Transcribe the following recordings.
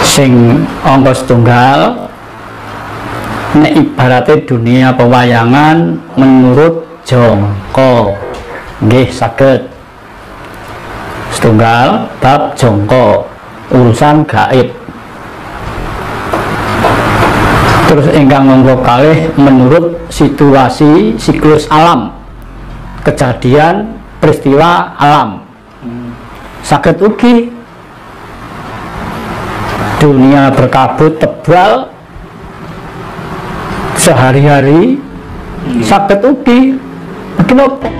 Sing angka setunggal nek ibaratnya dunia pewayangan menurut jongko nggih saged. Setunggal bab jongko urusan gaib. Terus ingkang angka kalih menurut situasi siklus alam, kejadian peristiwa alam. Saged ugi dunia berkabut tebal sehari-hari, saged ugi kenapa?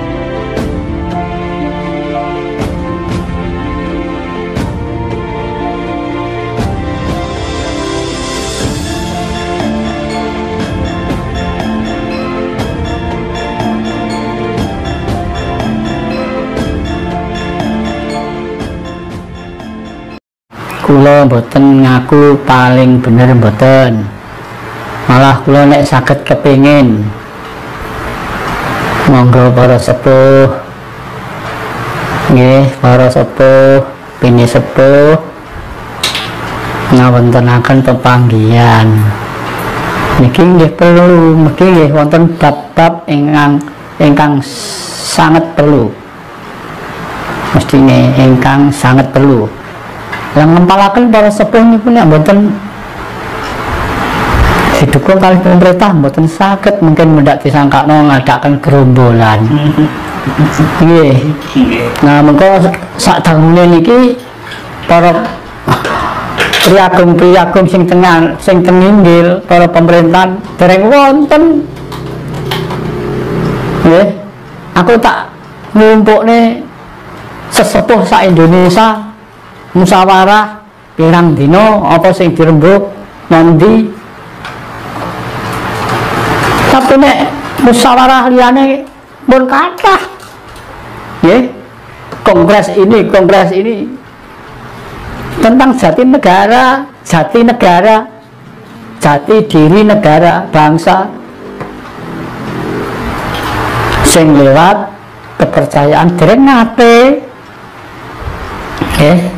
Kula mboten ngaku paling bener mboten, malah kula nek saged kepingin monggo para sepuh nggih, para sepuh pini sepuh ngawontenaken pepanggihan niki nggih perlu, mesti nggih wonten bab-bab ingkang sangat perlu, mestine ingkang sangat perlu. Yang ngempalaken para sepuh niku nek mboten didukung kalih pemerintah mboten saged mungkin mendak disangkakno ngadakan gerombolan. Nggih. Nah, mengko sak dangune niki para priagung-priagung sing teng inggil para pemerintahan dereng wonten. Nggih. Aku tak ngumpukne sesepuh sak Indonesia musyawarah pirang dino apa sing dirembuk nanti, tapi nek musyawarah liyane pun kathah nggih. Kongres ini tentang jati negara, jati diri negara bangsa sing lewat kepercayaan dereng nate nggih.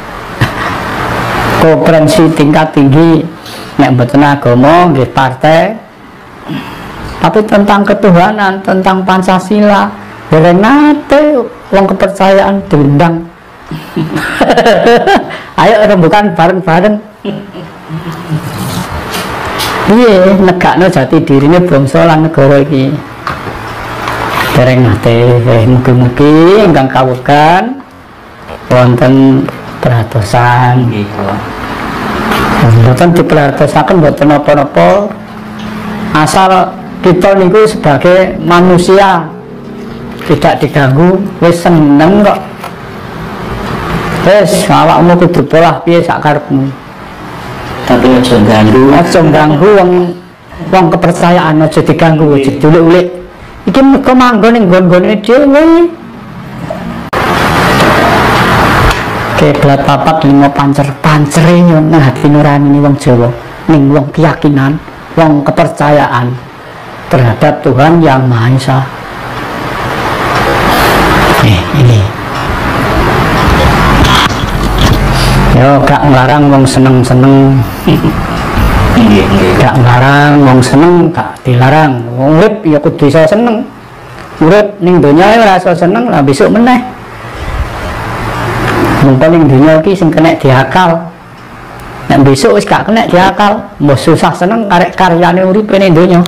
Konferensi tingkat tinggi nek mboten agama nggih partai, tapi tentang ketuhanan, tentang Pancasila dereng nate wong kepercayaan diundang. Ayo rembukan bareng-bareng piye negakno jati dirine bangsa lan negara iki dereng nate. Mugi-mugi ingkang kawugan wonten perhatosan gitu. Mboten diperhatosaken mboten napa-napa, asal kita niku sebagai manusia tidak diganggu wis seneng kok. Wis awakmu kudu polah piye sak karepmu. Tapi aja ganggu wong kepercayaan, aja diganggu, aja diulik-ulik. Iki mergo manggon ning nggon-nggone dhewe. Keblat papat lima pancer-pancere nang hati nurani wong Jawa, ning wong keyakinan, wong kepercayaan terhadap Tuhan Yang Maha Esa. Ini. Yo gak nglarang wong seneng-seneng. Gak nglarang wong seneng, gak dilarang. Wong urip ya kudu iso seneng. Urip ning donya ora iso seneng, lah besok meneh. Mungkin yang dunia ini sing kena diakal, nek besok wis gak kena diakal, mbok susah seneng karek karyane uripe ning dunia.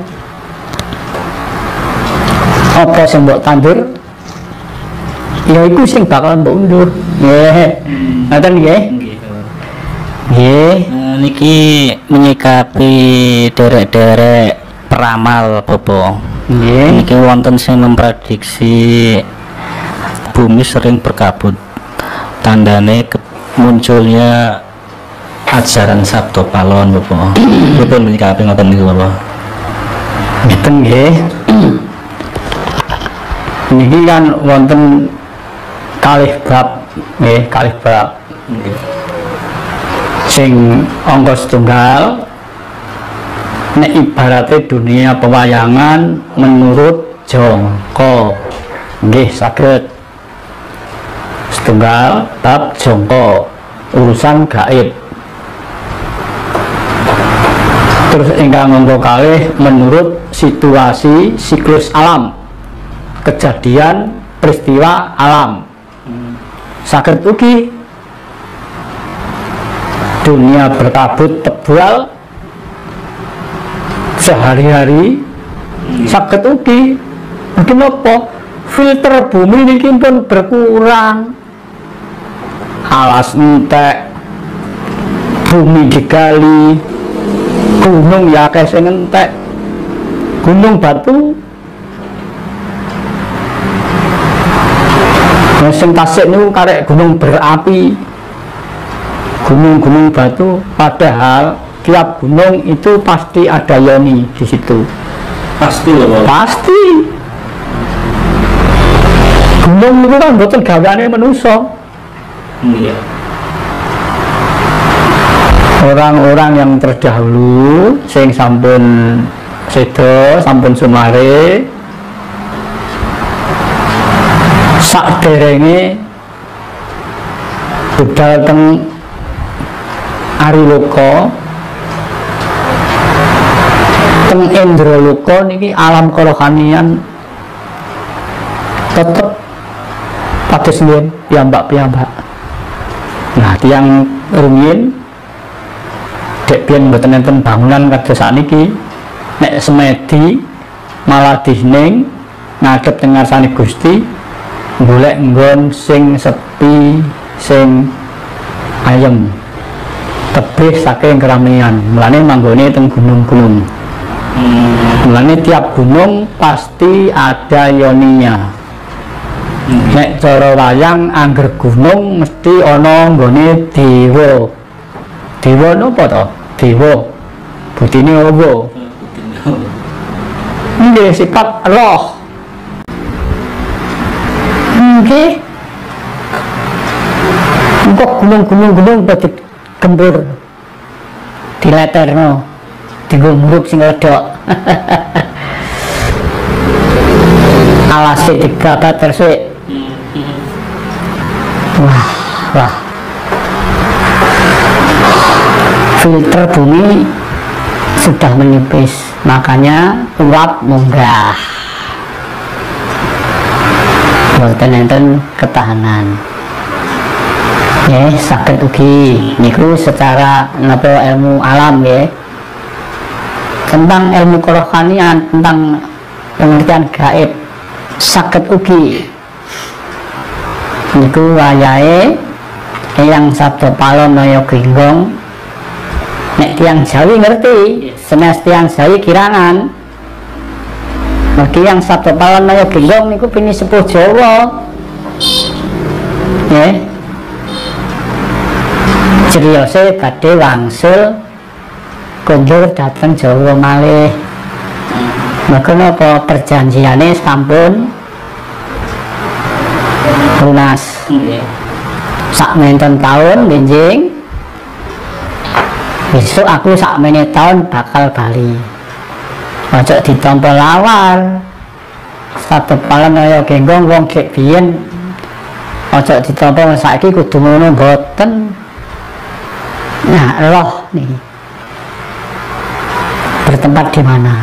Apa sing mbok tandur, ya iku sing bakal mbok undur. Nggih. Ngoten nggih. Nggih. Niki menyikapi derek-derek peramal Bobo. Nggih. Niki wonten sing memprediksi bumi sering berkabut. Tandane munculnya ajaran Sabto Palon Bapak. Betul menyikapi ngoten niku Bapak. Ngeten nggih. Niki kan wonten kalih bab nggih, kalih bab. Sing angka setunggal nek ibaratnya dunia pewayangan menurut jongko nggih saged. Setunggal bab jongko urusan gaib. Terus ingkang nomor kalih menurut situasi siklus alam, kejadian peristiwa alam. Saged ugi dunia berkabut tebal sehari-hari, saged ugi kenapa filter bumi niki pun berkurang, alas entek, bumi digali, gunung ya akeh sing entek, gunung batu sing Tasik niku karek gunung berapi, gunung-gunung batu, padahal tiap gunung itu pasti ada yoni di situ. Pasti loh. Pasti. Gunung itu kan betul gaweane manusia. Iya. Orang-orang yang terdahulu sing sampun sedo, sampun sumare, sakderenge budal teng Ariloka, teng Indraloka niki alam kerohanian tetep pados nggih piyambak-piyambak. Nah, tiyang rumiyin dek biyen mboten enten bangunan kados sakniki, nek semedi malah dihening ngadep teng ngarsane Gusti, golek nggon sing sepi, sing ayem, tebih saking keramaian. Mulane manggone teng gunung-gunung. Mulane tiap gunung pasti ada yoninya. Nek cara wayang angger gunung mesti ana nggone dewa. Dewa napa to? Dewa. Budine apa? Nggih sifat roh. Nggih. Kok gunung-gunung dadi gembur. Dileterno. Dienggo muruk sing ledok. Alase digagat tersik. Wah. Filter bumi sudah menipis, makanya uap munggah. Boten enten ketahanan. Ya, saged ugi niku secara napa ilmu alam ya. Tentang ilmu kerohanian, tentang pengertian gaib, saged ugi niku wayahe Eyang Sabda Palon Naya Gringgong. Nek tiang Jawi ngerti, senes tiang Jawi kirangan. Bagi yang Sabda Palon Naya Gringgong niku pini sepuh Jawa. Ya. Criyose badhe wangsul kundur dateng Jawa malih. Maka napa perjanjiane sampun lunas. Sak menten tahun benjing besok aku sak mene tahun bakal bali. Ojo ditampa lawar. Sabda Palon Naya Gringgong wong gek biyen ojo ditampa saiki kudu ngono mboten. Nah, roh nih bertempat di mana?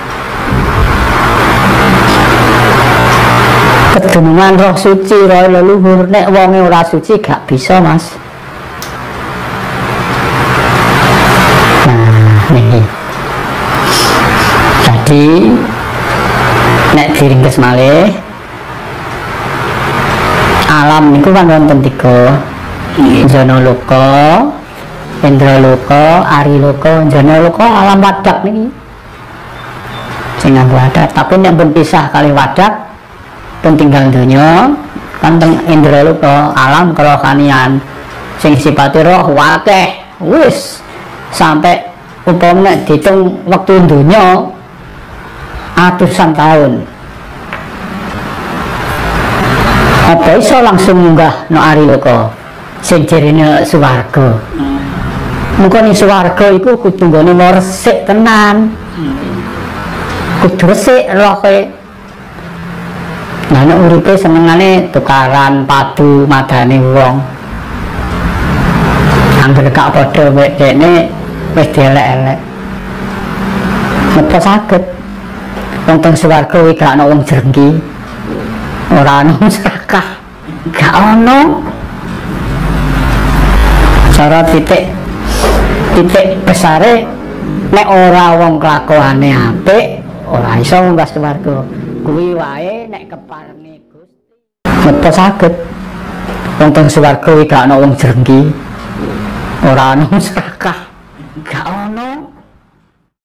Kedunungan roh suci, roh leluhur. Nek wonge ora suci gak bisa, Mas. Nah, nih. Jadi nek diringkes malih alam niku kan wonten 3. Janaloka, Indraloka, Ariloka. Janaloka alam wadak niki. Sing nganggo wadak, tapi nek pun pisah kali wadak pun tinggal donya kan teng Indraloka alam kerohanian sing sipate roh wakeh wis sampai umpama dihitung waktu donya atusan tahun. Apa iso langsung munggah no Ariloka sing jerene swarga. Muga ning swarga iku kudu nggone resik tenan. Kudu resik rohe. Nah, nek uripe senengane tukaran padu madane wong. Angger gak padha mek dekne wis dielek-elek. Napa saged wong teng swarga kuwi gak ana wong jrengki, ora ana serakah, gak ana. Cara titik besare nek ora wong kelakuane apik ora iso munggah swarga. Kuwi wae nek keparenge Gusti. Napa saged wong teng swarga kuwi gak ana wong jrengki, ora ana serakah, gak